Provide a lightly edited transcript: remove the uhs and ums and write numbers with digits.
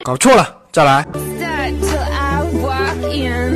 搞错了，再来。 Start till I walk in.